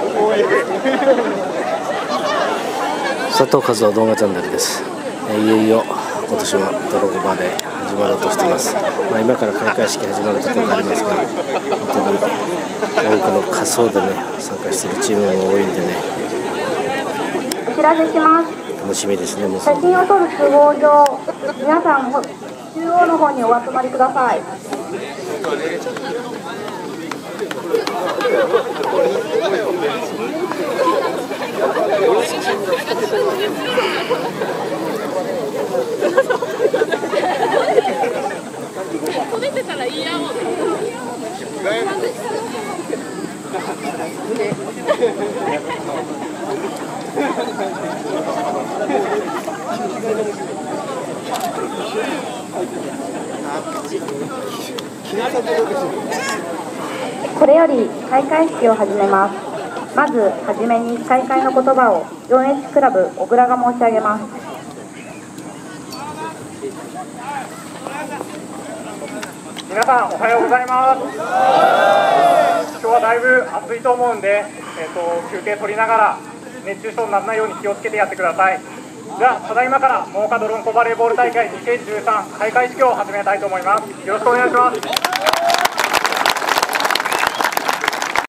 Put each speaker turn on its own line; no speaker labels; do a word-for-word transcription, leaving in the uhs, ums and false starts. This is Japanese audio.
佐藤和夫動画チャンネルです。いよいよ今年はドロゴバで始まろうとしています。まあ、今から開会式始まるところがありますが、本当に多くの仮装でね参加しているチームも多いんでね、
お知らせします。
楽しみですね。もう
写真を撮る都合上、皆さん中央の方にお集まりください。
止めてたらいいやもん。
これより開会式を始めます。まずはじめに開会の言葉を フォーエイチ クラブ小倉が申し上げます。
皆さんおはようございます。今日はだいぶ暑いと思うんで、えー、と休憩取りながら熱中症にならないように気をつけてやってください。ではただいまから真岡ドロンコバレーボール大会にせんじゅうさん開会式を始めたいと思います。よろしくお願いします。